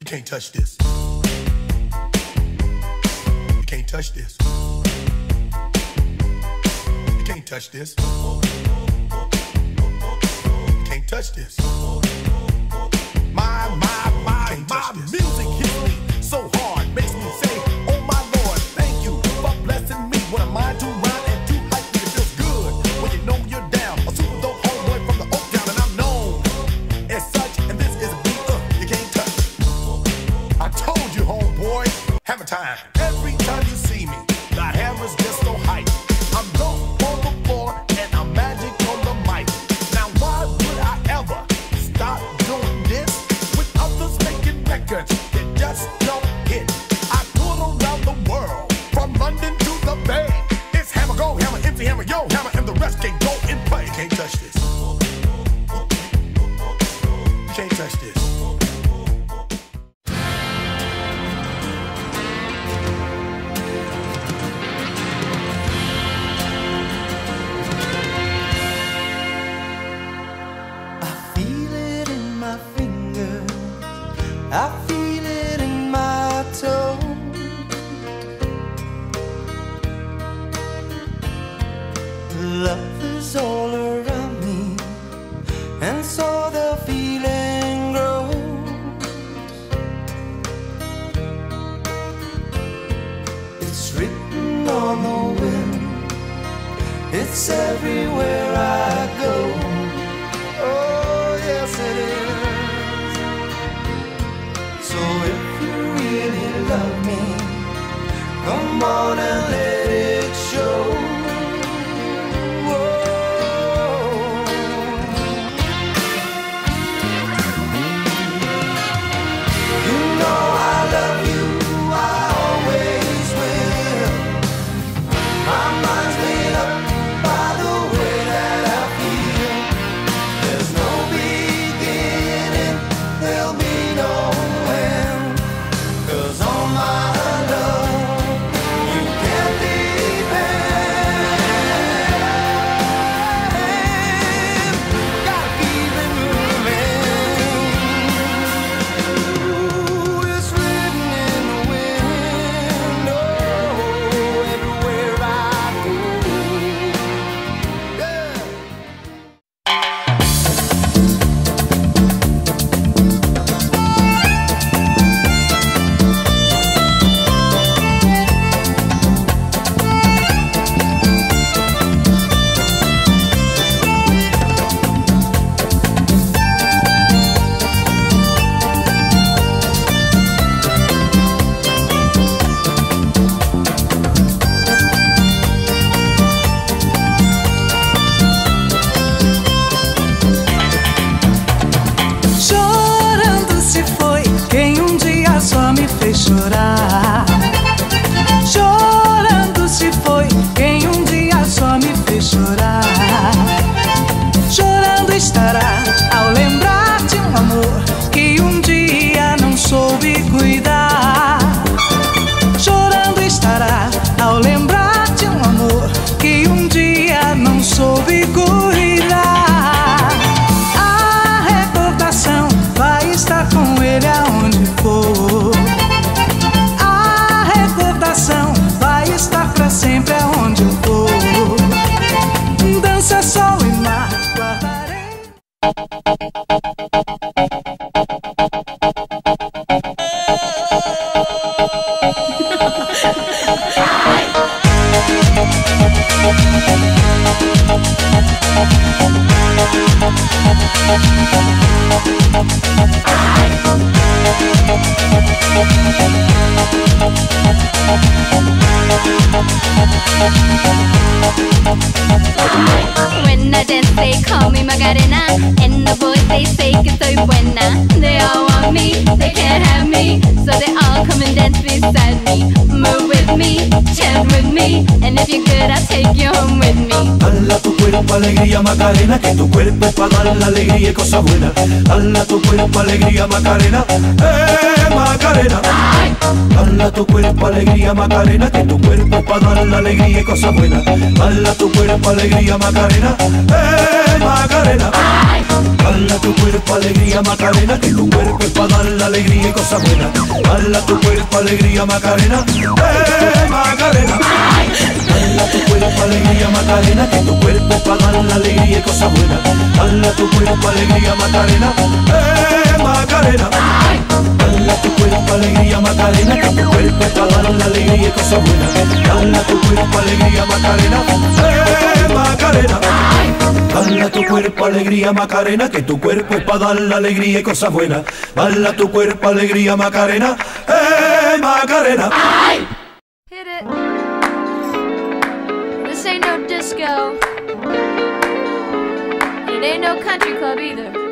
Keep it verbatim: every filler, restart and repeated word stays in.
You can't touch this. You can't touch this. You can't touch this. You can't touch this. My, my, my, my music hits me so hard, makes me say, oh my Lord, thank you for blessing me. What am I to rhyme and too hype? It feels good when you know you're down. A super dope homeboy from the Oak Town, and I'm known as such. And this is a beat uh, you can't touch. I told you, homeboy, hammer time. Every time you see me, the hammer's just so hype. I'm dope on the floor and I'm magic on the mic. Now why would I ever stop doing this with others making records that just don't hit? I tour around the world, from London to the Bay. It's hammer, go, hammer, empty hammer, yo, hammer, and the rest can go and play. You can't touch this. You can't touch this. I feel it in my toe. Love is all around me, and so the feeling grows. It's written on the wind, it's everywhere I go. Oh, yes it is. So if you really love me, come on and let it show. Whoa. You know I love you, I always will. My mind's made up by the way that I feel. There's no beginning, there'll be no end. 'Cause on my love, you can depend. Gotta keep it moving. Ooh, it's written in the wind. Oh, everywhere I go. Yeah. Chorando se foi quem um dia só me fez chorar. Chorando se foi quem um dia só me fez chorar. Chorando estará ao lembrar de um amor que um dia não soube cuidar. Chorando estará ao lembrar de um amor que um dia não soube cuidar. A recordação vai estar com ele aonde for. A recordação vai estar pra sempre aonde eu for. Dança, sol e mar, guardarei. When I dance they call me Macarena, and the boys they say que soy buena. They all want me, they can't have me, so they all come and dance beside me. Move with me, chant with me, and if you're good I'll take you home with me. Hala tu cuerpo alegría Macarena, que tu cuerpo es para dar la alegría y cosas buenas. Hala tu cuerpo alegría Macarena, eh Macarena. Hala tu cuerpo alegría Macarena, que tu cuerpo es para dar la alegría y cosas buenas. Hala tu cuerpo alegría Macarena, eh Macarena. Hala tu cuerpo alegría Macarena, que tu cuerpo es para dar la alegría y cosas buenas. Dala tu cuerpo alegría Macarena, eh Macarena. Dala tu cuerpo alegría Macarena, que tu cuerpo es para dar la alegría y cosas buenas. Dala tu cuerpo alegría Macarena, eh Macarena. Dala tu cuerpo alegría Macarena, que tu cuerpo es para dar la alegría y cosas buenas. Dala tu cuerpo alegría Macarena, eh Macarena. Dala tu cuerpo alegría Macarena, que tu cuerpo es para dar la alegría y cosas buenas. Dala tu cuerpo alegría Macarena, eh Macarena. Hit it. This ain't no disco. It ain't no country club either.